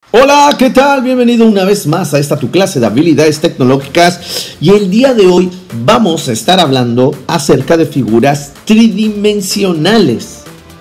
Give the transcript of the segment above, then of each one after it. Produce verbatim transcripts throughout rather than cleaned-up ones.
Hola, ¿qué tal? Bienvenido una vez más a esta tu clase de habilidades tecnológicas y el día de hoy vamos a estar hablando acerca de figuras tridimensionales.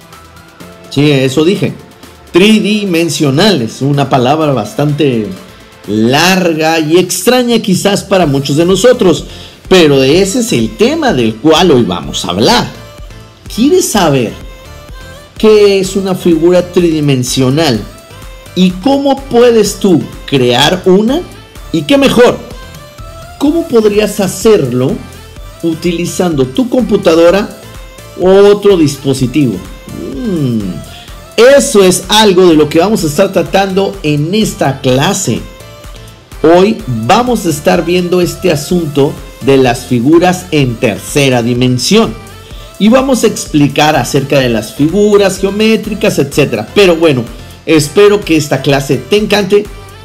Sí, eso dije, tridimensionales, una palabra bastante larga y extraña quizás para muchos de nosotros, pero ese es el tema del cual hoy vamos a hablar. ¿Quieres saber qué es una figura tridimensional? ¿Y cómo puedes tú crear una? ¿Y qué mejor? ¿Cómo podrías hacerlo utilizando tu computadora o otro dispositivo? Mm, eso es algo de lo que vamos a estar tratando en esta clase. Hoy vamos a estar viendo este asunto de las figuras en tercera dimensión. Y vamos a explicar acerca de las figuras geométricas, etcétera. Pero bueno, espero que esta clase te encante,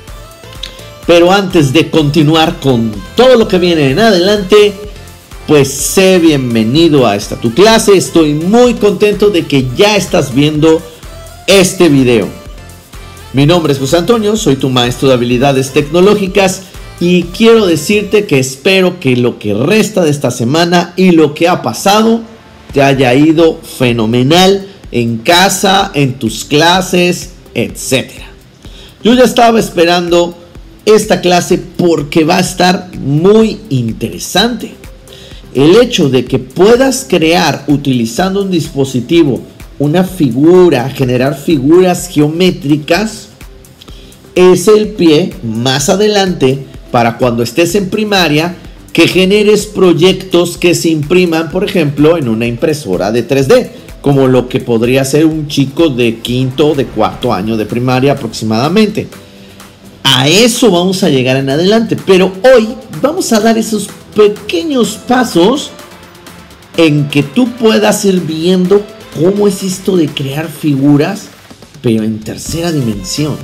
pero antes de continuar con todo lo que viene en adelante, pues sé bienvenido a esta tu clase. Estoy muy contento de que ya estás viendo este video. Mi nombre es José Antonio, soy tu maestro de habilidades tecnológicas y quiero decirte que espero que lo que resta de esta semana y lo que ha pasado te haya ido fenomenal en casa, en tus clases, etcétera. Yo ya estaba esperando esta clase porque va a estar muy interesante. El hecho de que puedas crear utilizando un dispositivo una figura, generar figuras geométricas, es el pie más adelante para cuando estés en primaria que generes proyectos que se impriman, por ejemplo, en una impresora de tres D. Como lo que podría ser un chico de quinto o de cuarto año de primaria aproximadamente. A eso vamos a llegar en adelante, pero hoy vamos a dar esos pequeños pasos en que tú puedas ir viendo cómo es esto de crear figuras, pero en tercera dimensión.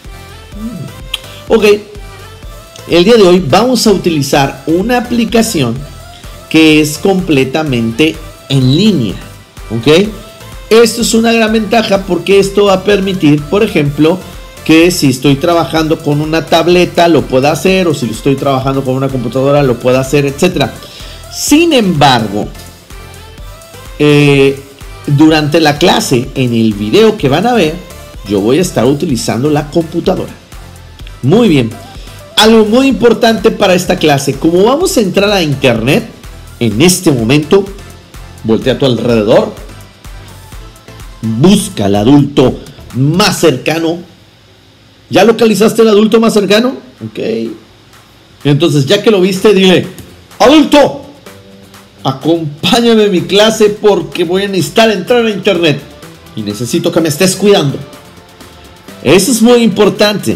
Ok, el día de hoy vamos a utilizar una aplicación que es completamente en línea. ¿Ok? Esto es una gran ventaja porque esto va a permitir, por ejemplo, que si estoy trabajando con una tableta lo pueda hacer, o si estoy trabajando con una computadora lo pueda hacer, etcétera. Sin embargo, eh, durante la clase, en el video que van a ver, yo voy a estar utilizando la computadora. Muy bien. Algo muy importante para esta clase, como vamos a entrar a internet en este momento, voltea a tu alrededor, busca al adulto más cercano. ¿Ya localizaste el adulto más cercano? Ok. Entonces, ya que lo viste, dile: adulto, acompáñame a mi clase porque voy a necesitar entrar a internet y necesito que me estés cuidando. Eso es muy importante.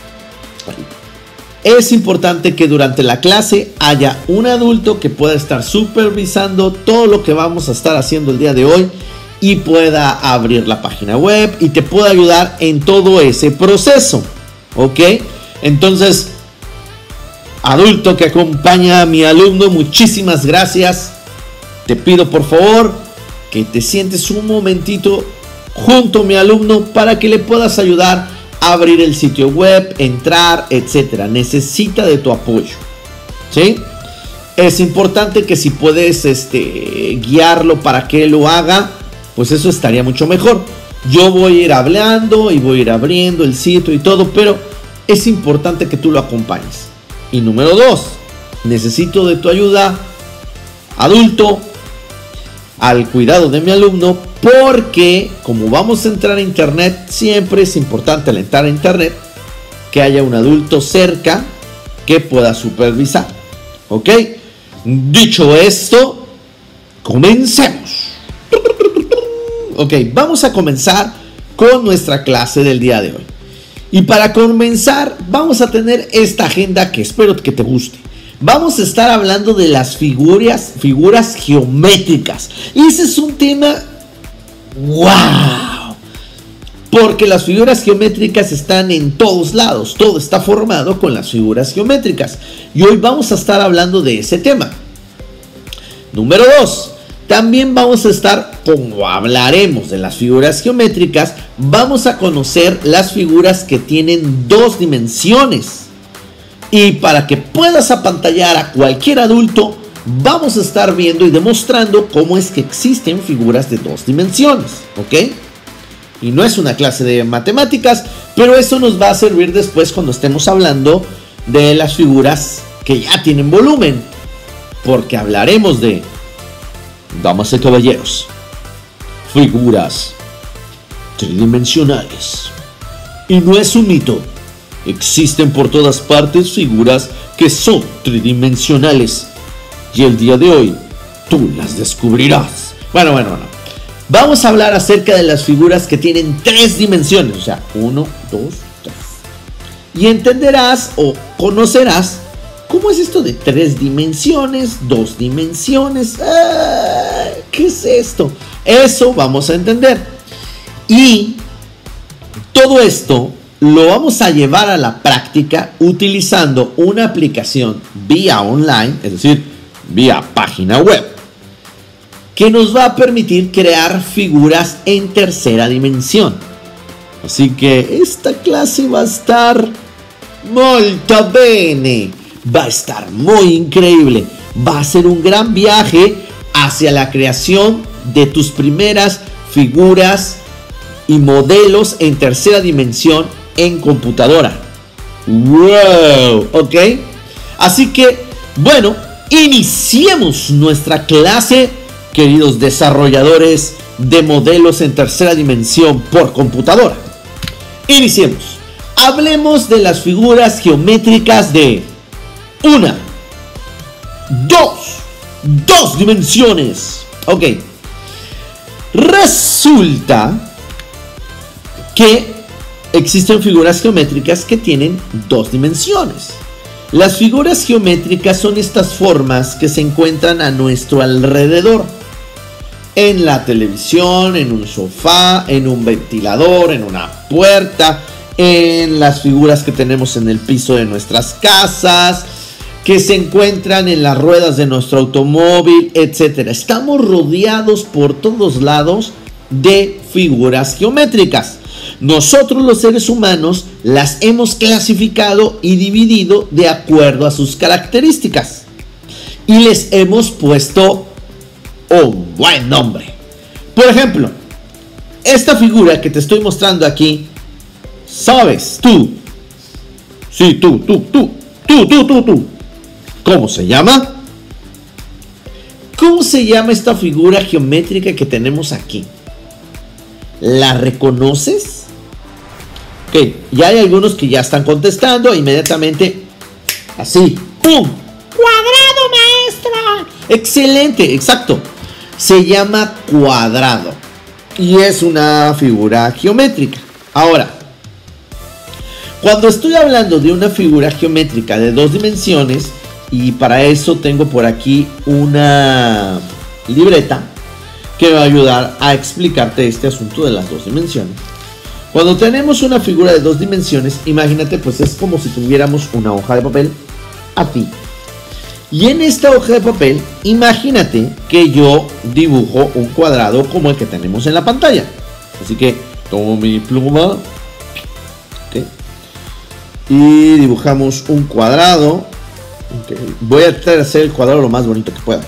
Es importante que durante la clase haya un adulto que pueda estar supervisando todo lo que vamos a estar haciendo el día de hoy y pueda abrir la página web y te pueda ayudar en todo ese proceso. ¿Ok? Entonces, adulto que acompaña a mi alumno, muchísimas gracias. Te pido por favor que te sientes un momentito junto a mi alumno para que le puedas ayudar abrir el sitio web, entrar, etcétera. Necesita de tu apoyo, ¿sí? Es importante que si puedes este, guiarlo para que lo haga, pues eso estaría mucho mejor. Yo voy a ir hablando y voy a ir abriendo el sitio y todo, pero es importante que tú lo acompañes. Y número dos, necesito de tu ayuda, adulto, al cuidado de mi alumno, porque como vamos a entrar a internet, siempre es importante al entrar a internet que haya un adulto cerca que pueda supervisar. ¿Ok? Dicho esto, comencemos. Ok, vamos a comenzar con nuestra clase del día de hoy. Y para comenzar, vamos a tener esta agenda que espero que te guste. Vamos a estar hablando de las figuras, figuras geométricas. Y ese es un tema ¡wow! Porque las figuras geométricas están en todos lados. Todo está formado con las figuras geométricas. Y hoy vamos a estar hablando de ese tema. Número dos. También vamos a estar, como hablaremos de las figuras geométricas, vamos a conocer las figuras que tienen dos dimensiones. Y para que puedas apantallar a cualquier adulto, vamos a estar viendo y demostrando cómo es que existen figuras de dos dimensiones, ¿ok? Y no es una clase de matemáticas, pero eso nos va a servir después cuando estemos hablando de las figuras que ya tienen volumen, porque hablaremos de, damas y caballeros, figuras tridimensionales. Y no es un mito, existen por todas partes figuras que son tridimensionales, y el día de hoy tú las descubrirás. Bueno, bueno, bueno. Vamos a hablar acerca de las figuras que tienen tres dimensiones, o sea, uno, dos, tres. Y entenderás o conocerás cómo es esto de tres dimensiones, dos dimensiones. ¡Ah! ¿Qué es esto? Eso vamos a entender. Y todo esto lo vamos a llevar a la práctica utilizando una aplicación vía online, es decir, vía página web, que nos va a permitir crear figuras en tercera dimensión. Así que esta clase va a estar molto bene, va a estar muy increíble, va a ser un gran viaje hacia la creación de tus primeras figuras y modelos en tercera dimensión en computadora. ¡Wow! ¿Ok? Así que, bueno, iniciemos nuestra clase, queridos desarrolladores de modelos en tercera dimensión por computadora. Iniciemos. Hablemos de las figuras geométricas de una, dos, dos dimensiones. Ok. Resulta que existen figuras geométricas que tienen dos dimensiones. Las figuras geométricas son estas formas que se encuentran a nuestro alrededor. En la televisión, en un sofá, en un ventilador, en una puerta, en las figuras que tenemos en el piso de nuestras casas, que se encuentran en las ruedas de nuestro automóvil, etcétera. Estamos rodeados por todos lados de figuras geométricas. Nosotros los seres humanos las hemos clasificado y dividido de acuerdo a sus características. Y les hemos puesto un buen nombre. Por ejemplo, esta figura que te estoy mostrando aquí, ¿sabes tú? Sí, tú, tú, tú, tú, tú, tú, tú. ¿Cómo se llama? ¿Cómo se llama esta figura geométrica que tenemos aquí? ¿La reconoces? Ok, ya hay algunos que ya están contestando inmediatamente. Así, ¡pum! ¡Cuadrado, maestra! Excelente, exacto. Se llama cuadrado y es una figura geométrica. Ahora, cuando estoy hablando de una figura geométrica de dos dimensiones, y para eso tengo por aquí una libreta que va a ayudar a explicarte este asunto de las dos dimensiones. Cuando tenemos una figura de dos dimensiones, imagínate, pues es como si tuviéramos una hoja de papel así. Y en esta hoja de papel, imagínate que yo dibujo un cuadrado como el que tenemos en la pantalla. Así que tomo mi pluma, ¿okay? Y dibujamos un cuadrado. Okay. Voy a tratar de hacer el cuadrado lo más bonito que pueda.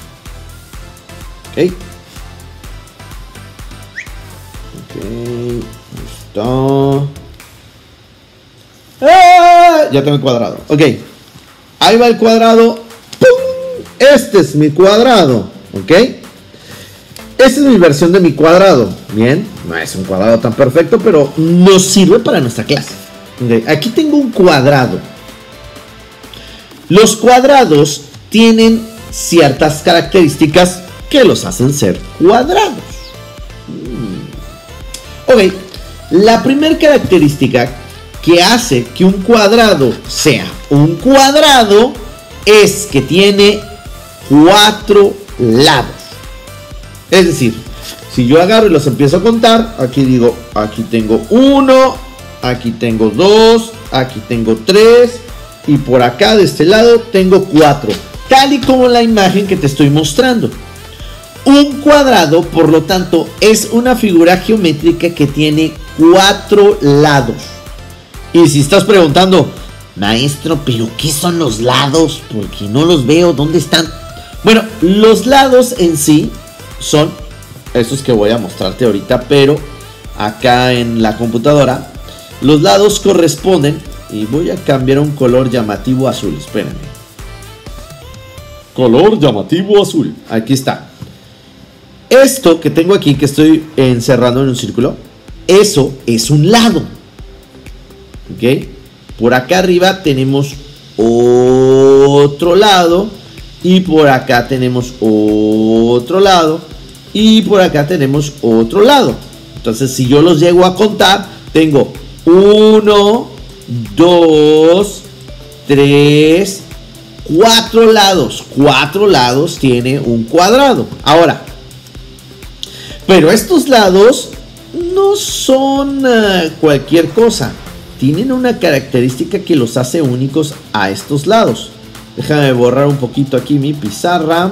Ok. Ok. Listo. ¡Ah! Ya tengo el cuadrado. Ok. Ahí va el cuadrado. ¡Pum! Este es mi cuadrado. Ok. Esta es mi versión de mi cuadrado. Bien. No es un cuadrado tan perfecto, pero nos sirve para nuestra clase. Okay. Aquí tengo un cuadrado. Los cuadrados tienen ciertas características que los hacen ser cuadrados. Ok, la primera característica que hace que un cuadrado sea un cuadrado es que tiene cuatro lados. Es decir, si yo agarro y los empiezo a contar, aquí digo, aquí tengo uno, aquí tengo dos, aquí tengo tres. Y por acá de este lado tengo cuatro, tal y como la imagen que te estoy mostrando. Un cuadrado, por lo tanto, es una figura geométrica que tiene cuatro lados. Y si estás preguntando, maestro, ¿pero qué son los lados? Porque no los veo, ¿dónde están? Bueno, los lados en sí son estos que voy a mostrarte ahorita, pero acá en la computadora. Los lados corresponden, y voy a cambiar un color llamativo azul, espérenme. Color llamativo azul, aquí está. Esto que tengo aquí, que estoy encerrando en un círculo, eso es un lado. ¿Ok? Por acá arriba tenemos otro lado. Y por acá tenemos otro lado. Y por acá tenemos otro lado. Entonces, si yo los llego a contar, tengo uno, dos, tres, cuatro lados. Cuatro lados tiene un cuadrado. Ahora, pero estos lados no son uh, cualquier cosa. Tienen una característica que los hace únicos a estos lados. Déjame borrar un poquito aquí mi pizarra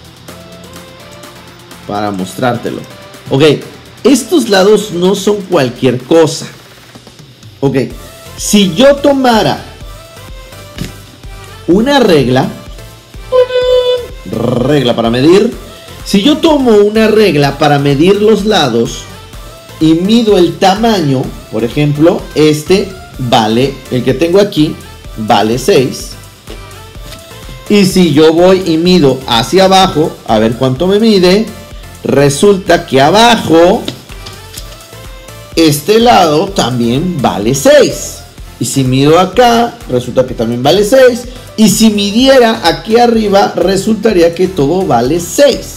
para mostrártelo. Ok, estos lados no son cualquier cosa. Ok, si yo tomara una regla, regla para medir, si yo tomo una regla para medir los lados y mido el tamaño, por ejemplo, este vale, el que tengo aquí, vale seis. Y si yo voy y mido hacia abajo, a ver cuánto me mide, resulta que abajo, este lado también vale seis. Y si mido acá, resulta que también vale seis. Y si midiera aquí arriba, resultaría que todo vale seis.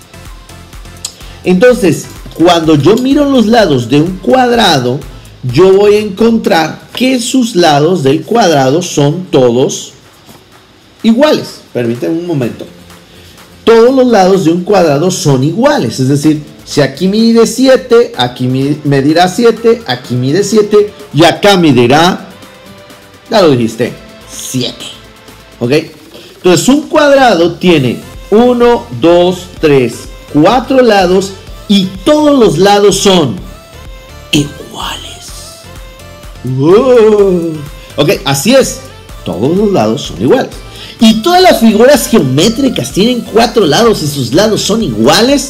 Entonces, cuando yo miro los lados de un cuadrado, yo voy a encontrar que sus lados del cuadrado son todos iguales. Permítanme un momento. Todos los lados de un cuadrado son iguales. Es decir, si aquí mide siete, aquí medirá siete, aquí mide siete y acá medirá, ya lo dijiste, siete. ¿Ok? Entonces un cuadrado tiene uno, dos, tres, cuatro lados y todos los lados son iguales. Wow. Ok, así es. Todos los lados son iguales. ¿Y todas las figuras geométricas tienen cuatro lados y sus lados son iguales?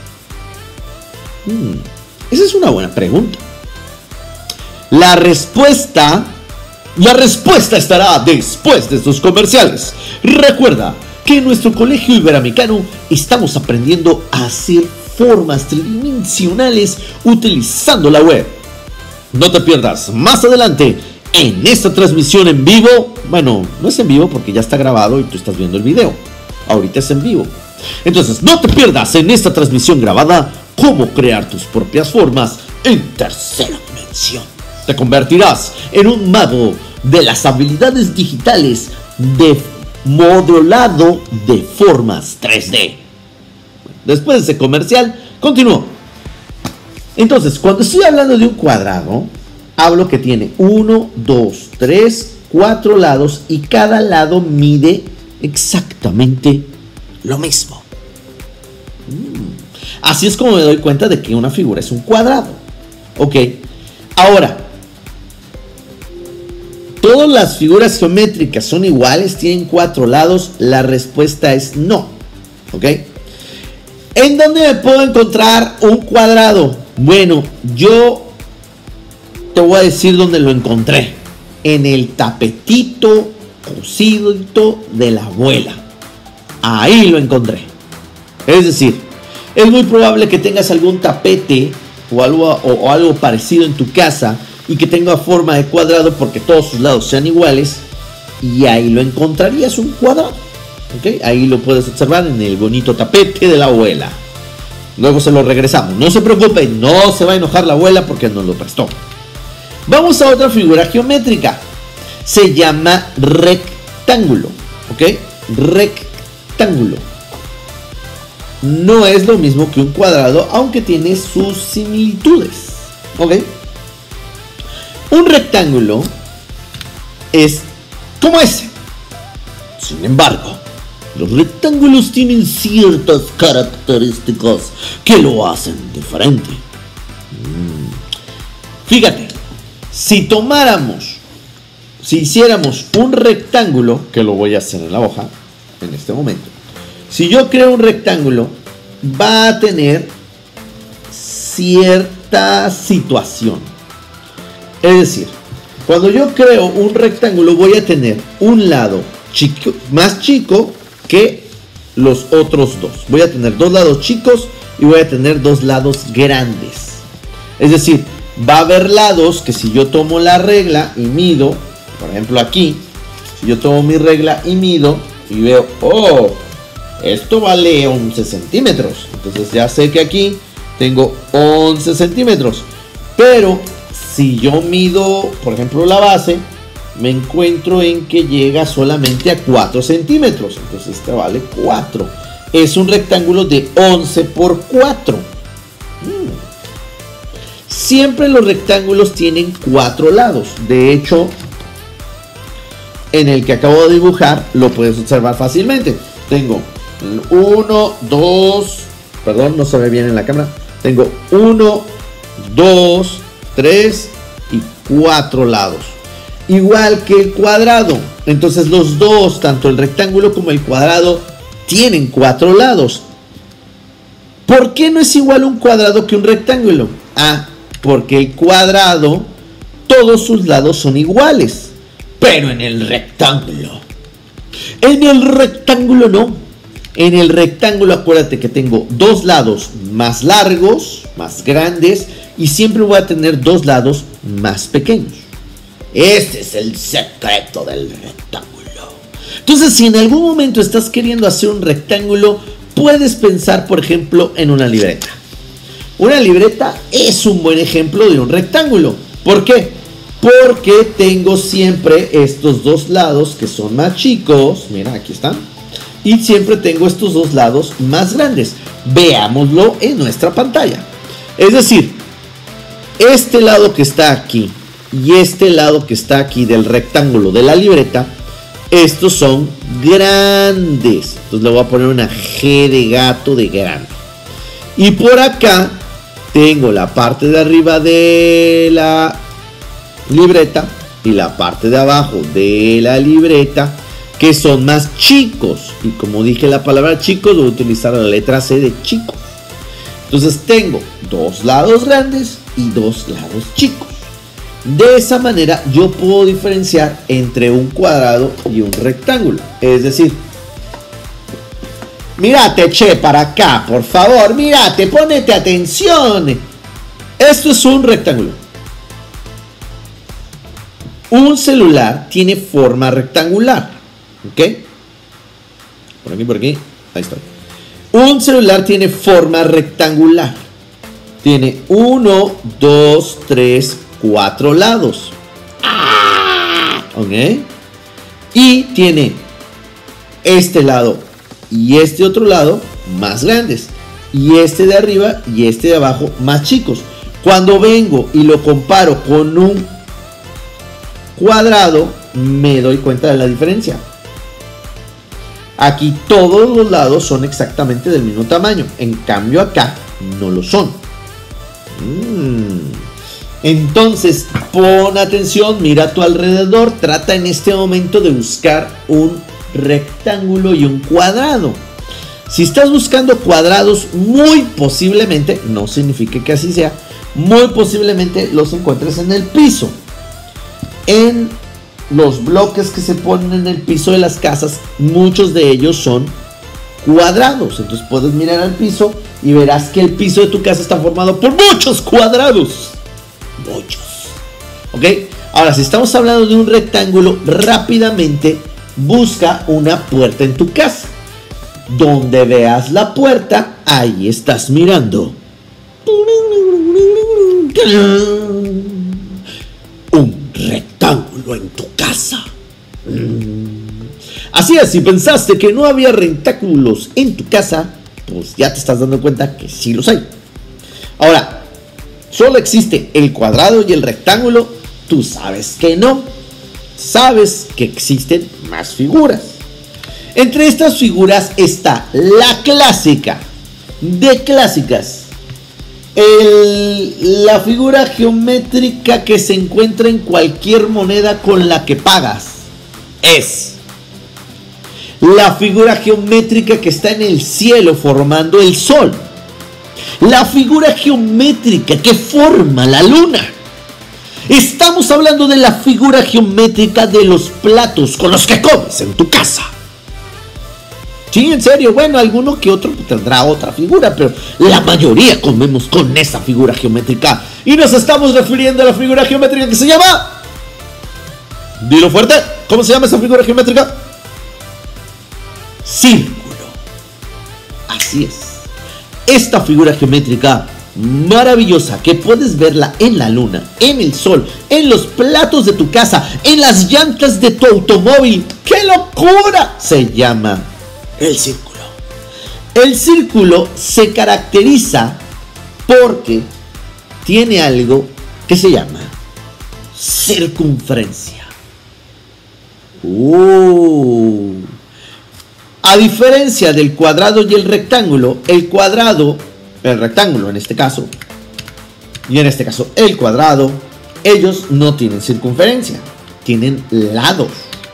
Hmm, esa es una buena pregunta. La respuesta, la respuesta estará después de estos comerciales. Recuerda que en nuestro colegio iberoamericano estamos aprendiendo a hacer formas tridimensionales utilizando la web. No te pierdas más adelante en esta transmisión en vivo. Bueno, no es en vivo porque ya está grabado y tú estás viendo el video. Ahorita es en vivo. Entonces, no te pierdas en esta transmisión grabada cómo crear tus propias formas en tercera dimensión. Te convertirás en un mago de las habilidades digitales de modelado de formas tres D. Después de ese comercial, continúo. Entonces, cuando estoy hablando de un cuadrado, hablo que tiene uno, dos, tres, cuatro lados y cada lado mide exactamente lo mismo. Mm. Así es como me doy cuenta de que una figura es un cuadrado. Ok, ahora, ¿todas las figuras geométricas son iguales? ¿Tienen cuatro lados? La respuesta es no. Ok, ¿en dónde me puedo encontrar un cuadrado? Bueno, yo te voy a decir dónde lo encontré. En el tapetito cosido de la abuela. Ahí lo encontré. Es decir, es muy probable que tengas algún tapete o algo, o, o algo parecido en tu casa y que tenga forma de cuadrado porque todos sus lados sean iguales. Y ahí lo encontrarías un cuadrado. ¿Okay? Ahí lo puedes observar en el bonito tapete de la abuela. Luego se lo regresamos. No se preocupen, no se va a enojar la abuela porque nos lo prestó. Vamos a otra figura geométrica. Se llama rectángulo. ¿Ok? Rectángulo. No es lo mismo que un cuadrado, aunque tiene sus similitudes. ¿Ok? Un rectángulo es como ese. Sin embargo, Los rectángulos tienen ciertas características que lo hacen diferente. Mm. Fíjate, si tomáramos, si hiciéramos un rectángulo, que lo voy a hacer en la hoja en este momento. Si yo creo un rectángulo, va a tener cierta situación. Es decir, cuando yo creo un rectángulo, voy a tener un lado chico, más chico que los otros dos. Voy a tener dos lados chicos y voy a tener dos lados grandes. Es decir, va a haber lados que si yo tomo la regla y mido, por ejemplo aquí, si yo tomo mi regla y mido y veo, oh, esto vale once centímetros. Entonces ya sé que aquí tengo once centímetros. Pero si yo mido, por ejemplo, la base, me encuentro en que llega solamente a cuatro centímetros. Entonces este vale cuatro. Es un rectángulo de once por cuatro. Hmm. Siempre los rectángulos tienen cuatro lados. De hecho, en el que acabo de dibujar, lo puedes observar fácilmente. Tengo uno, dos, perdón, no se ve bien en la cámara. Tengo uno, dos, tres y cuatro lados. Igual que el cuadrado. Entonces los dos, tanto el rectángulo como el cuadrado, tienen cuatro lados. ¿Por qué no es igual un cuadrado que un rectángulo? Ah, porque el cuadrado, todos sus lados son iguales. Pero en el rectángulo, en el rectángulo no. En el rectángulo acuérdate que tengo dos lados más largos, más grandes, y siempre voy a tener dos lados más pequeños. Este es el secreto del rectángulo. Entonces, si en algún momento estás queriendo hacer un rectángulo, puedes pensar, por ejemplo, en una libreta. Una libreta es un buen ejemplo de un rectángulo. ¿Por qué? Porque tengo siempre estos dos lados que son más chicos. Mira, aquí están. Y siempre tengo estos dos lados más grandes. Veámoslo en nuestra pantalla. Es decir, este lado que está aquí y este lado que está aquí del rectángulo de la libreta, estos son grandes. Entonces le voy a poner una G de gato de grande. Y por acá tengo la parte de arriba de la libreta y la parte de abajo de la libreta, que son más chicos. Y como dije la palabra chicos, voy a utilizar la letra C de chico. Entonces tengo dos lados grandes y dos lados chicos. De esa manera yo puedo diferenciar entre un cuadrado y un rectángulo. Es decir, mírate, che, para acá, por favor, mírate, ponete atención. Esto es un rectángulo. Un celular tiene forma rectangular. ¿Ok? Por aquí, por aquí. Ahí está. Un celular tiene forma rectangular. Tiene uno, dos, tres, cuatro lados. ¿Ok? Y tiene este lado y este otro lado más grandes. Y este de arriba y este de abajo más chicos. Cuando vengo y lo comparo con un cuadrado, me doy cuenta de la diferencia. Aquí todos los lados son exactamente del mismo tamaño. En cambio acá no lo son. Mm. Entonces pon atención, mira a tu alrededor. Trata en este momento de buscar un rectángulo y un cuadrado. Si estás buscando cuadrados, muy posiblemente, no significa que así sea, muy posiblemente los encuentres en el piso. En los bloques que se ponen en el piso de las casas, muchos de ellos son cuadrados. Entonces puedes mirar al piso y verás que el piso de tu casa está formado por muchos cuadrados. Muchos. ¿Ok? Ahora, si estamos hablando de un rectángulo, rápidamente busca una puerta en tu casa. Donde veas la puerta, ahí estás mirando. Un rectángulo en tu casa. Así es, si pensaste que no había rectángulos en tu casa, pues ya te estás dando cuenta que sí los hay. Ahora, solo existe el cuadrado y el rectángulo. Tú sabes que no. Sabes que existen más figuras. Entre estas figuras está la clásica, de clásicas, el, la figura geométrica que se encuentra en cualquier moneda con la que pagas. Es la figura geométrica que está en el cielo formando el sol. La figura geométrica que forma la luna. Estamos hablando de la figura geométrica de los platos con los que comes en tu casa. Sí, en serio, bueno, alguno que otro tendrá otra figura, pero la mayoría comemos con esa figura geométrica. Y nos estamos refiriendo a la figura geométrica que se llama... Dilo fuerte, ¿cómo se llama esa figura geométrica? Círculo. Así es. Esta figura geométrica maravillosa que puedes verla en la luna, en el sol, en los platos de tu casa, en las llantas de tu automóvil. ¡Qué locura! Se llama el círculo. El círculo se caracteriza porque tiene algo que se llama circunferencia. Uh. A diferencia del cuadrado y el rectángulo, el cuadrado, el rectángulo en este caso, y en este caso el cuadrado, ellos no tienen circunferencia, tienen lados.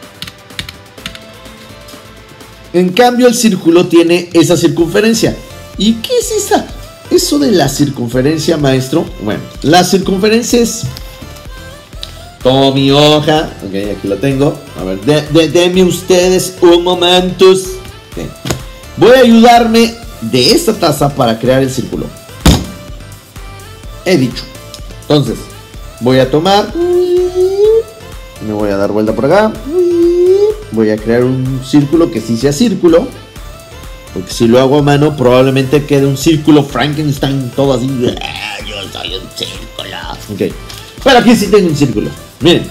En cambio el círculo tiene esa circunferencia. ¿Y qué es esa? Eso de la circunferencia, maestro. Bueno, la circunferencia es... Tomo mi hoja, ok, aquí lo tengo. A ver, de, de, denme ustedes un momento. Okay. Voy a ayudarme de esta taza para crear el círculo. He dicho. Entonces, voy a tomar. Me voy a dar vuelta por acá. Voy a crear un círculo que sí sea círculo. Porque si lo hago a mano, probablemente quede un círculo Frankenstein todo así. Yo soy un círculo. Ok. Pero aquí sí tengo un círculo. Miren.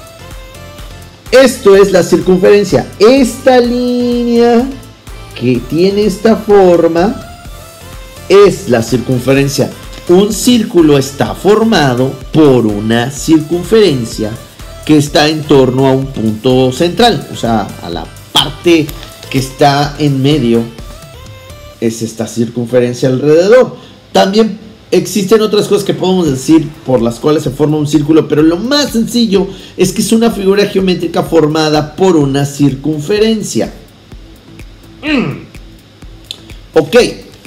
Esto es la circunferencia. Esta línea que tiene esta forma es la circunferencia. Un círculo está formado por una circunferencia que está en torno a un punto central. O sea, a la parte que está en medio es esta circunferencia alrededor. También existen otras cosas que podemos decir por las cuales se forma un círculo, pero lo más sencillo es que es una figura geométrica formada por una circunferencia. Mm. Ok.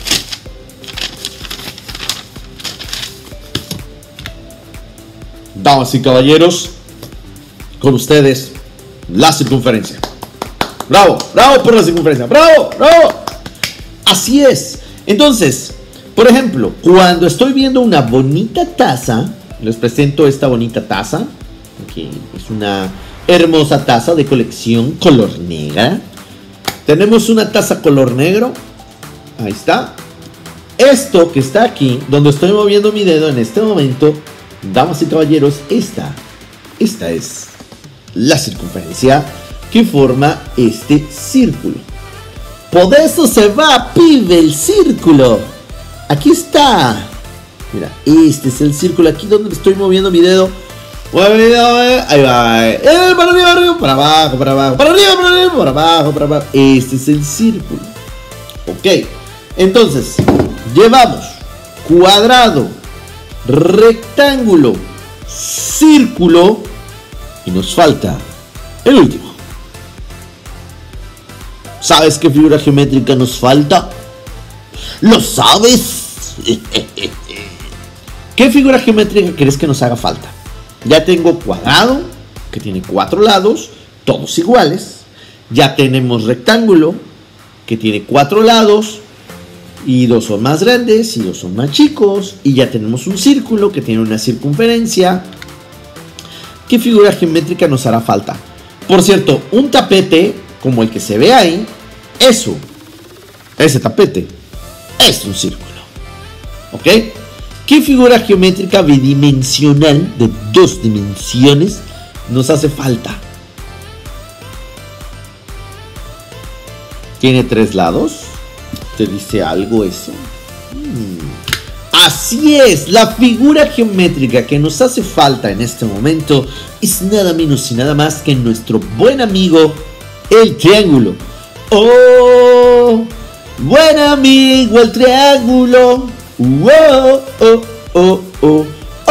Damas y caballeros, con ustedes, la circunferencia. Bravo, bravo por la circunferencia. Bravo, bravo. Así es. Entonces, por ejemplo, cuando estoy viendo una bonita taza, les presento esta bonita taza, que es una hermosa taza de colección color negra. Tenemos una taza color negro. Ahí está. Esto que está aquí, donde estoy moviendo mi dedo en este momento, damas y caballeros, esta, esta es la circunferencia que forma este círculo. Por eso se va, pibe, el círculo. Aquí está. Mira, este es el círculo. Aquí donde estoy moviendo mi dedo. Ahí va. Eh, para arriba, arriba, para abajo, para abajo. Para arriba, para arriba, para abajo, para abajo. Este es el círculo. Ok. Entonces, llevamos cuadrado, rectángulo, círculo. Y nos falta el último. ¿Sabes qué figura geométrica nos falta? ¿Lo sabes? ¿Qué figura geométrica crees que nos haga falta? Ya tengo cuadrado, que tiene cuatro lados, todos iguales. Ya tenemos rectángulo, que tiene cuatro lados, y dos son más grandes y dos son más chicos. Y ya tenemos un círculo, que tiene una circunferencia. ¿Qué figura geométrica nos hará falta? Por cierto, un tapete, como el que se ve ahí, eso, ese tapete, es un círculo. ¿Ok? ¿Qué figura geométrica bidimensional de dos dimensiones nos hace falta? ¿Tiene tres lados? ¿Te dice algo eso? Hmm. Así es, la figura geométrica que nos hace falta en este momento es nada menos y nada más que nuestro buen amigo el triángulo. oh, buen amigo el triángulo. Oh, oh, oh, oh,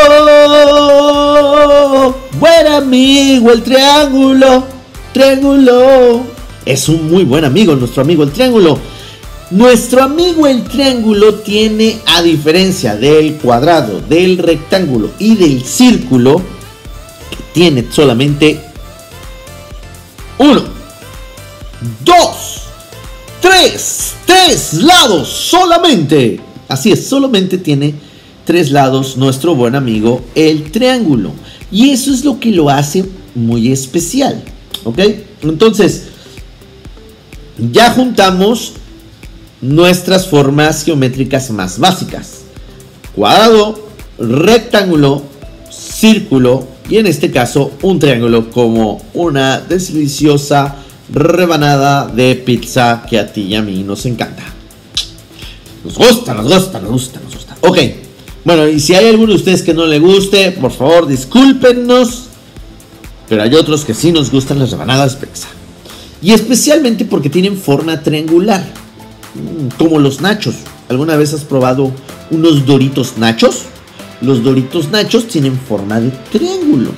oh, buen amigo el triángulo. Triángulo. Es un muy buen amigo, nuestro amigo el triángulo. Nuestro amigo el triángulo tiene, a diferencia del cuadrado, del rectángulo y del círculo, que tiene solamente uno, dos, tres, tres lados solamente. Así es, solamente tiene tres lados nuestro buen amigo el triángulo. Y eso es lo que lo hace muy especial, ¿ok? Entonces, ya juntamos nuestras formas geométricas más básicas: cuadrado, rectángulo, círculo y en este caso un triángulo, como una deliciosa rebanada de pizza que a ti y a mí nos encanta. Nos gusta, nos gusta, nos gusta, nos gusta. Ok, bueno, y si hay alguno de ustedes que no le guste, por favor discúlpenos, pero hay otros que sí nos gustan las rebanadas de pizza, y especialmente porque tienen forma triangular, como los nachos. ¿Alguna vez has probado unos Doritos nachos? Los Doritos nachos tienen forma de triángulo.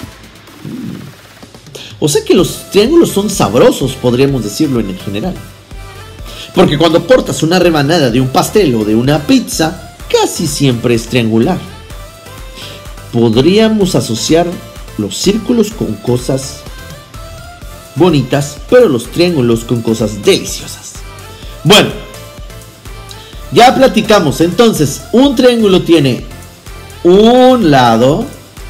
O sea que los triángulos son sabrosos, podríamos decirlo en el general. Porque cuando cortas una rebanada de un pastel o de una pizza, casi siempre es triangular. Podríamos asociar los círculos con cosas bonitas, pero los triángulos con cosas deliciosas. Bueno, ya platicamos. Entonces, un triángulo tiene un lado,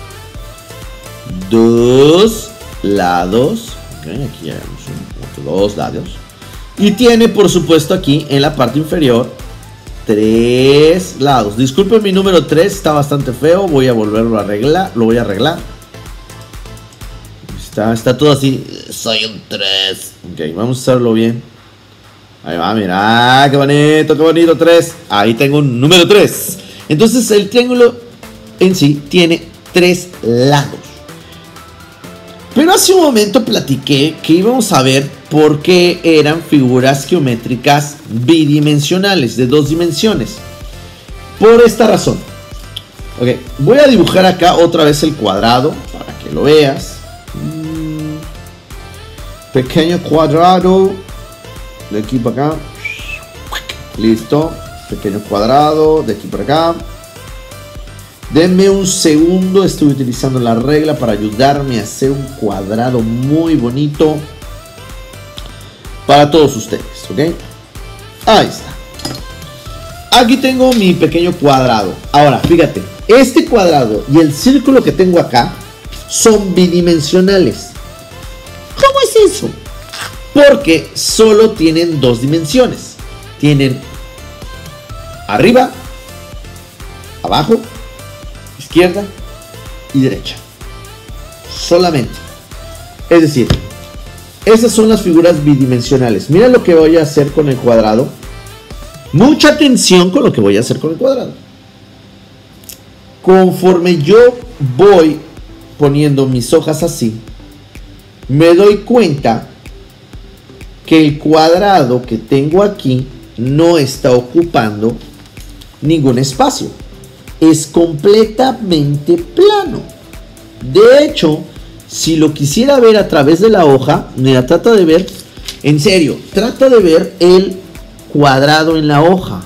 dos lados, okay, aquí ya vemos dos lados, y tiene, por supuesto, aquí en la parte inferior tres lados. Disculpen, mi número tres está bastante feo, voy a volverlo a arreglar, lo voy a arreglar. Está, está todo así, soy un tres. Ok, vamos a hacerlo bien. Ahí va, mira, qué bonito, qué bonito, tres. Ahí tengo un número tres. Entonces el triángulo en sí tiene tres lados. Pero hace un momento platiqué que íbamos a ver por qué eran figuras geométricas bidimensionales, de dos dimensiones. Por esta razón. Ok, voy a dibujar acá otra vez el cuadrado para que lo veas. Pequeño cuadrado. De aquí para acá. Listo. Pequeño cuadrado. De aquí para acá. Denme un segundo. Estoy utilizando la regla para ayudarme a hacer un cuadrado muy bonito para todos ustedes. ¿Ok? Ahí está. Aquí tengo mi pequeño cuadrado. Ahora, fíjate. Este cuadrado y el círculo que tengo acá son bidimensionales. ¿Cómo es eso? Porque solo tienen dos dimensiones. Tienen arriba, abajo, izquierda y derecha. Solamente. Es decir, esas son las figuras bidimensionales. Mira lo que voy a hacer con el cuadrado. Mucha atención con lo que voy a hacer con el cuadrado. Conforme yo voy poniendo mis hojas así, me doy cuenta que el cuadrado que tengo aquí no está ocupando ningún espacio. Es completamente plano. De hecho, si lo quisiera ver a través de la hoja, mira, trata de ver, en serio, trata de ver el cuadrado en la hoja.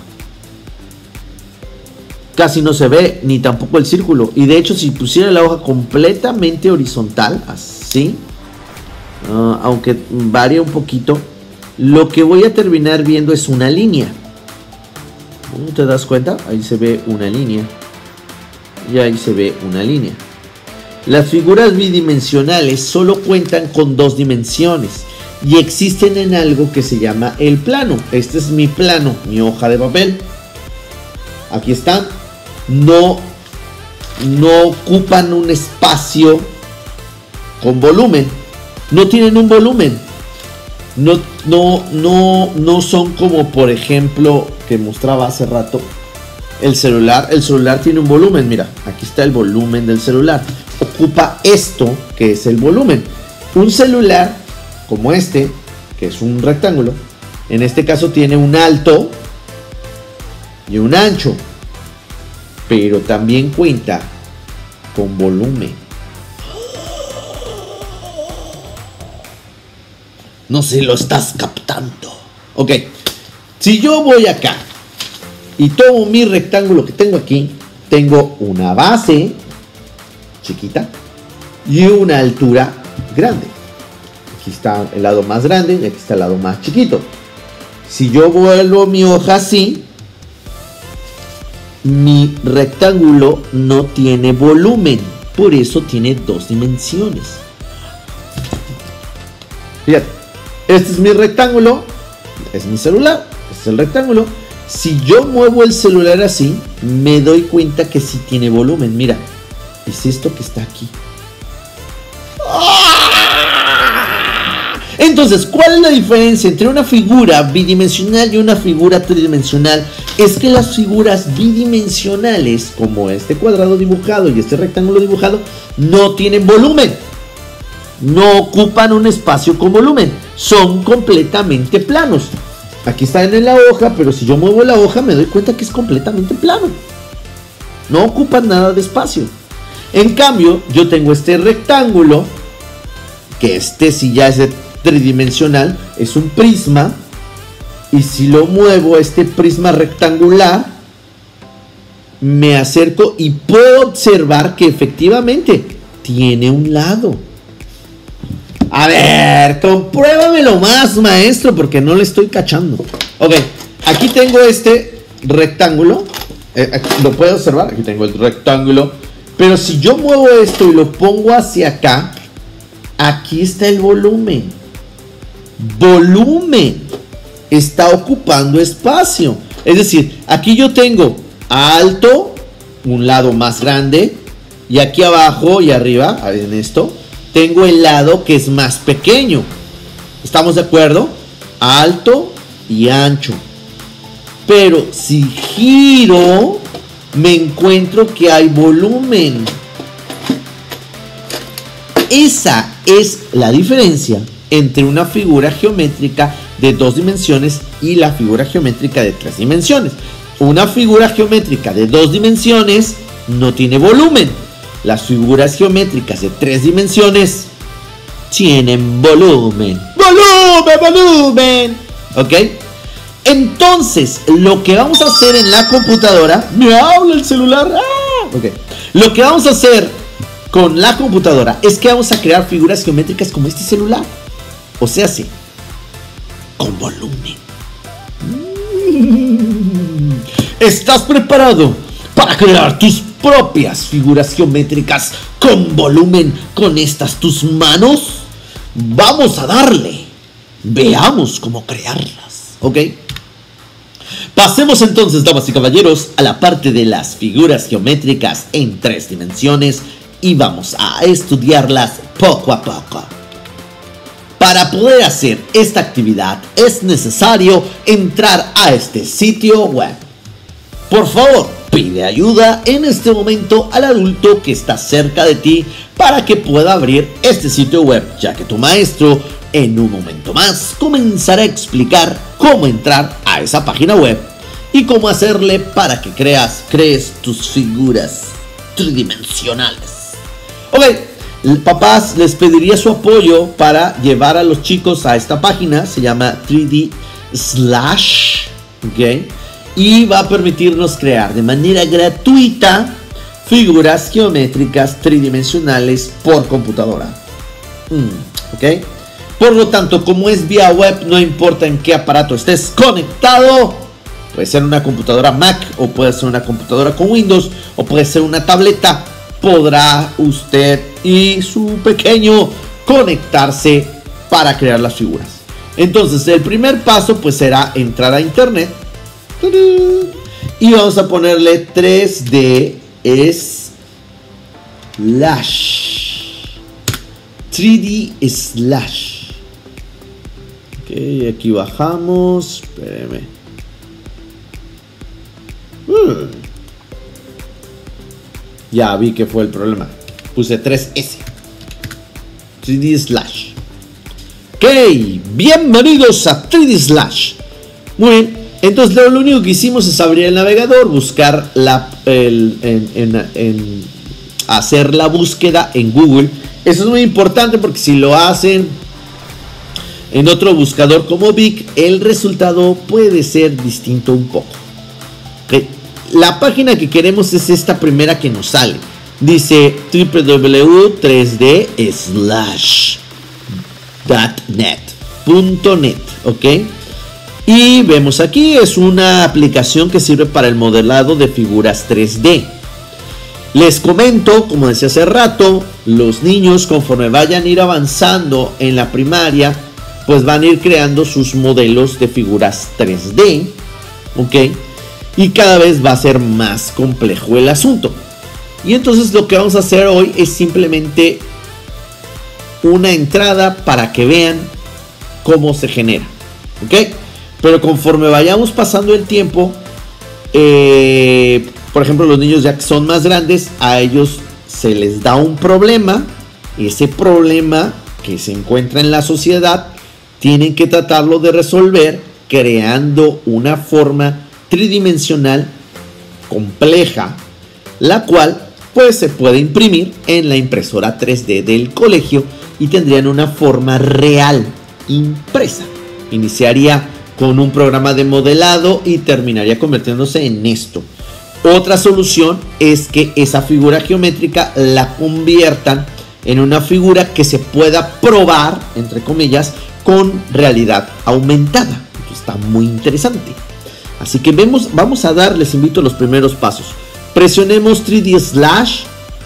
Casi no se ve, ni tampoco el círculo. Y de hecho, si pusiera la hoja completamente horizontal, así, Uh, aunque varía un poquito, lo que voy a terminar viendo es una línea. ¿Te das cuenta? Ahí se ve una línea. Y ahí se ve una línea. Las figuras bidimensionales solo cuentan con dos dimensiones y existen en algo que se llama el plano. Este es mi plano, mi hoja de papel. Aquí están. No, no ocupan un espacio con volumen. No tienen un volumen. No, no, no, no son como, por ejemplo, que mostraba hace rato el celular. El celular tiene un volumen. Mira, aquí está el volumen del celular. Ocupa esto, que es el volumen. Un celular como este que es un rectángulo, en este caso tiene un alto y un ancho, pero también cuenta con volumen. No se lo estás captando. Ok, si yo voy acá y tomo mi rectángulo que tengo aquí, tengo una base chiquita y una altura grande. Aquí está el lado más grande y aquí está el lado más chiquito. Si yo vuelvo mi hoja así, mi rectángulo no tiene volumen, por eso tiene dos dimensiones. Fíjate, este es mi rectángulo, es mi celular, este es el rectángulo. Si yo muevo el celular así, me doy cuenta que sí tiene volumen. Mira, es esto que está aquí. Entonces, ¿cuál es la diferencia entre una figura bidimensional y una figura tridimensional? Es que las figuras bidimensionales, como este cuadrado dibujado y este rectángulo dibujado, no tienen volumen. No ocupan un espacio con volumen. Son completamente planos. Aquí están en la hoja, pero si yo muevo la hoja me doy cuenta que es completamente plano. No ocupan nada de espacio. En cambio, yo tengo este rectángulo, que este si ya es tridimensional, es un prisma. Y si lo muevo, este prisma rectangular, me acerco y puedo observar que efectivamente tiene un lado. A ver, compruébamelo más, maestro, porque no le estoy cachando. Ok, aquí tengo este rectángulo. Eh, aquí lo puedo observar, aquí tengo el rectángulo. Pero si yo muevo esto y lo pongo hacia acá, aquí está el volumen. Volumen. Está ocupando espacio. Es decir, aquí yo tengo alto, un lado más grande, y aquí abajo y arriba, en esto, tengo el lado que es más pequeño. ¿Estamos de acuerdo? Alto y ancho. Pero si giro, me encuentro que hay volumen. Esa es la diferencia entre una figura geométrica de dos dimensiones y la figura geométrica de tres dimensiones. Una figura geométrica de dos dimensiones no tiene volumen. Las figuras geométricas de tres dimensiones tienen volumen. ¡Volumen, volumen! ¿Ok? Entonces, lo que vamos a hacer en la computadora... ¡Me habla el celular! ¡Ah! Ok. Lo que vamos a hacer con la computadora es que vamos a crear figuras geométricas como este celular. O sea, sí, con volumen. ¿Estás preparado para crear tus propias figuras geométricas con volumen con estas tus manos? Vamos a darle. Veamos cómo crearlas, ¿ok? Pasemos entonces, damas y caballeros, a la parte de las figuras geométricas en tres dimensiones y vamos a estudiarlas poco a poco. Para poder hacer esta actividad es necesario entrar a este sitio web. Por favor, pide ayuda en este momento al adulto que está cerca de ti para que pueda abrir este sitio web, ya que tu maestro en un momento más comenzará a explicar cómo entrar a esa página web y cómo hacerle para que creas, crees tus figuras tridimensionales. Ok. Papás, les pediría su apoyo para llevar a los chicos a esta página. Se llama tres D Slash, ¿ok? Y va a permitirnos crear de manera gratuita figuras geométricas tridimensionales por computadora. mm, ¿Ok? Por lo tanto, como es vía web, no importa en qué aparato estés conectado. Puede ser una computadora Mac, o puede ser una computadora con Windows, o puede ser una tableta. Podrá usted y su pequeño conectarse para crear las figuras. Entonces el primer paso pues será entrar a internet y vamos a ponerle tres D Slash tres D Slash. Ok, aquí bajamos. Espéreme. Hmm. Ya vi que fue el problema. Puse tres S. tres D Slash. Ok, bienvenidos a tres D Slash. Muy bien, entonces lo, lo único que hicimos es abrir el navegador, buscar la, el, en, en, en hacer la búsqueda en Google. Eso es muy importante porque si lo hacen en otro buscador como Bing, el resultado puede ser distinto un poco. Okay. La página que queremos es esta primera que nos sale. Dice w w w punto tres d slash net punto net, ok. Y vemos aquí es una aplicación que sirve para el modelado de figuras tres D. Les comento, como decía hace rato, los niños conforme vayan a ir avanzando en la primaria, pues van a ir creando sus modelos de figuras tres D, ok. Y cada vez va a ser más complejo el asunto. Y entonces lo que vamos a hacer hoy es simplemente una entrada para que vean cómo se genera, ok. Pero conforme vayamos pasando el tiempo, eh, por ejemplo los niños ya que son más grandes, a ellos se les da un problema. Ese problema que se encuentra en la sociedad tienen que tratarlo de resolver creando una forma tridimensional compleja, la cual pues se puede imprimir en la impresora tres D del colegio y tendrían una forma real impresa. Iniciaría con un programa de modelado y terminaría convirtiéndose en esto. Otra solución es que esa figura geométrica la conviertan en una figura que se pueda probar, entre comillas, con realidad aumentada. Esto está muy interesante. Así que vemos, vamos a dar, les invito a los primeros pasos. Presionemos tres D Slash.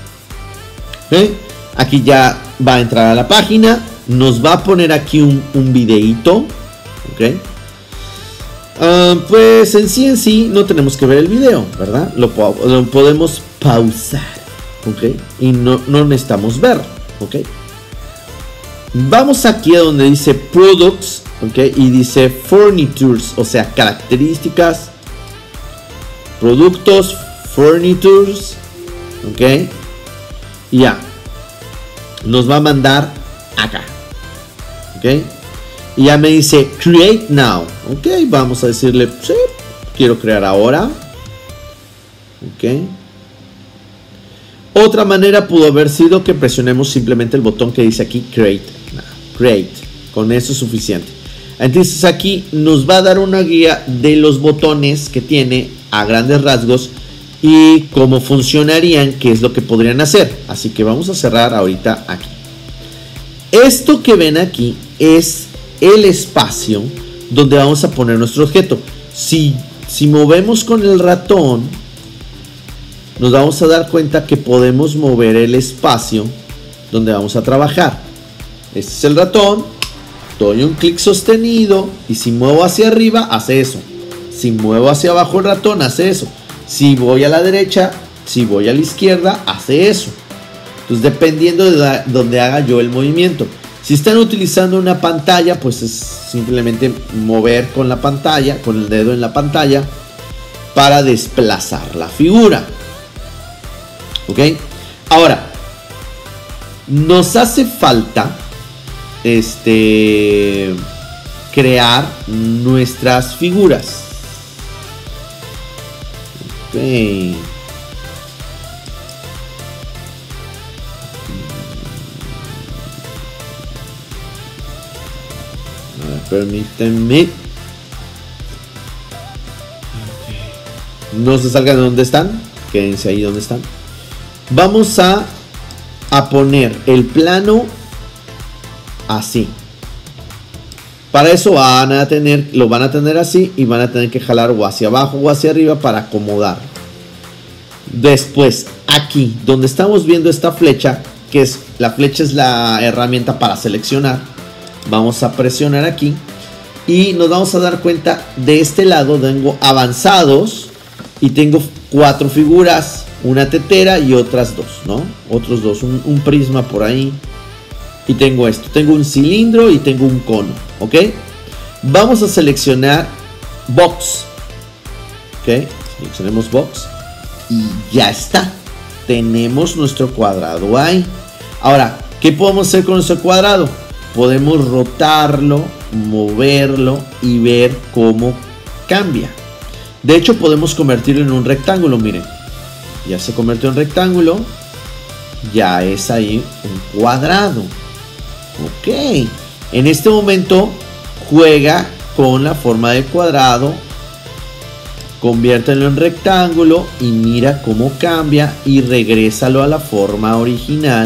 ¿Eh? Aquí ya va a entrar a la página. Nos va a poner aquí un, un videíto. ¿Ok? Uh, pues en sí en sí no tenemos que ver el video, ¿verdad? Lo, lo podemos pausar. ¿Ok? Y no, no necesitamos verlo. ¿Ok? Vamos aquí a donde dice Products. ¿Ok? Y dice Furnitures. O sea, características. Productos. Furnitures. Ok. Y ya. Nos va a mandar acá. Ok. Y ya me dice Create Now. Ok. Vamos a decirle sí. Quiero crear ahora. Ok. Otra manera pudo haber sido que presionemos simplemente el botón que dice aquí Create Now. Create. Con eso es suficiente. Entonces aquí nos va a dar una guía de los botones que tiene a grandes rasgos y cómo funcionarían, qué es lo que podrían hacer. Así que vamos a cerrar ahorita aquí. Esto que ven aquí es el espacio donde vamos a poner nuestro objeto. Si, si movemos con el ratón, nos vamos a dar cuenta que podemos mover el espacio donde vamos a trabajar. Este es el ratón. Doy un clic sostenido y si muevo hacia arriba, hace eso. Si muevo hacia abajo el ratón, hace eso. Si voy a la derecha, si voy a la izquierda, hace eso. Entonces, dependiendo de la, donde haga yo el movimiento. Si están utilizando una pantalla, pues es simplemente mover con la pantalla, con el dedo en la pantalla, para desplazar la figura. ¿Ok? Ahora, nos hace falta este crear nuestras figuras. Ok. Permítanme. No se salgan de donde están. Quédense ahí donde están. Vamos a, a poner el plano así. Para eso van a tener, lo van a tener así y van a tener que jalar o hacia abajo o hacia arriba para acomodar. Después, aquí, donde estamos viendo esta flecha, que es la flecha es la herramienta para seleccionar. Vamos a presionar aquí y nos vamos a dar cuenta de este lado tengo avanzados y tengo cuatro figuras, una tetera y otras dos, ¿no? Otros dos, un, un prisma por ahí. Y tengo esto, tengo un cilindro y tengo un cono, ¿ok? Vamos a seleccionar Box, ¿ok? Seleccionemos Box y ya está. Tenemos nuestro cuadrado ahí. Ahora, ¿qué podemos hacer con nuestro cuadrado? podemos rotarlo, moverlo y ver cómo cambia. De hecho, podemos convertirlo en un rectángulo, miren. Ya se convirtió en rectángulo. Ya es ahí un cuadrado. Ok. En este momento juega con la forma de cuadrado. Conviértelo en rectángulo y mira cómo cambia y regrésalo a la forma original.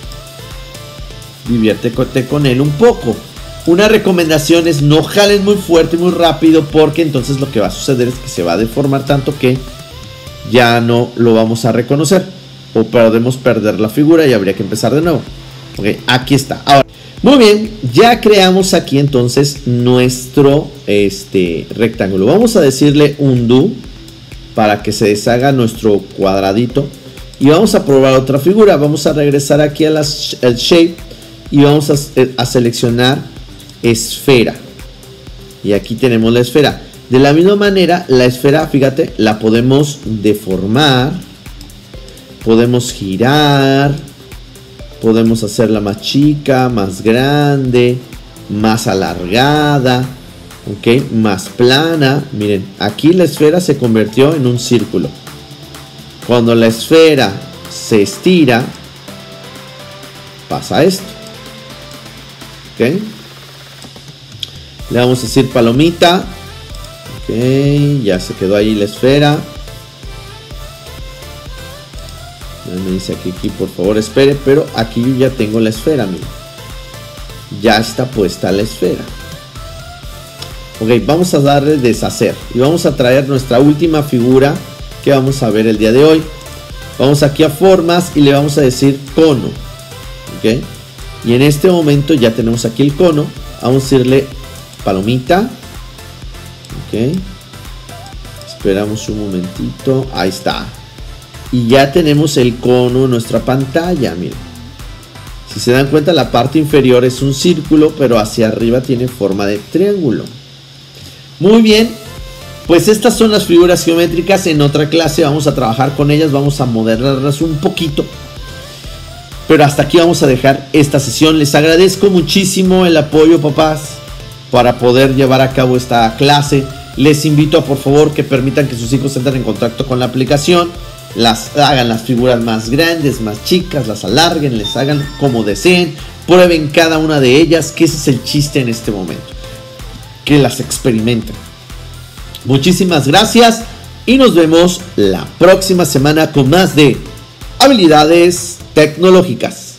Diviértete con él un poco. Una recomendación es no jalen muy fuerte y muy rápido, porque entonces lo que va a suceder es que se va a deformar tanto que ya no lo vamos a reconocer o podemos perder la figura y habría que empezar de nuevo. Ok, aquí está. Ahora, muy bien, ya creamos aquí entonces nuestro este, rectángulo. Vamos a decirle undo para que se deshaga nuestro cuadradito y vamos a probar otra figura. Vamos a regresar aquí a la, al shape y vamos a, a seleccionar esfera. Y aquí tenemos la esfera. De la misma manera, la esfera, fíjate, la podemos deformar, podemos girar, podemos hacerla más chica, más grande, más alargada, ok, más plana. Miren, aquí la esfera se convirtió en un círculo. Cuando la esfera se estira, pasa esto. Ok, le vamos a decir palomita. Ok, ya se quedó ahí la esfera. Me dice aquí, aquí, por favor espere, pero aquí yo ya tengo la esfera, miren. Ya está puesta la esfera. Ok, vamos a darle deshacer y vamos a traer nuestra última figura que vamos a ver el día de hoy. Vamos aquí a formas y le vamos a decir cono. Ok, y en este momento ya tenemos aquí el cono. Vamos a decirle palomita. Ok, esperamos un momentito. Ahí está. Y ya tenemos el cono en nuestra pantalla, miren. Si se dan cuenta, la parte inferior es un círculo, pero hacia arriba tiene forma de triángulo. Muy bien, pues estas son las figuras geométricas. En otra clase vamos a trabajar con ellas, vamos a modelarlas un poquito. Pero hasta aquí vamos a dejar esta sesión. Les agradezco muchísimo el apoyo, papás, para poder llevar a cabo esta clase. Les invito a, por favor, que permitan que sus hijos entren en contacto con la aplicación. Las hagan las figuras más grandes, más chicas, las alarguen, les hagan como deseen, prueben cada una de ellas, que ese es el chiste en este momento, que las experimenten. Muchísimas gracias y nos vemos la próxima semana con más de habilidades tecnológicas.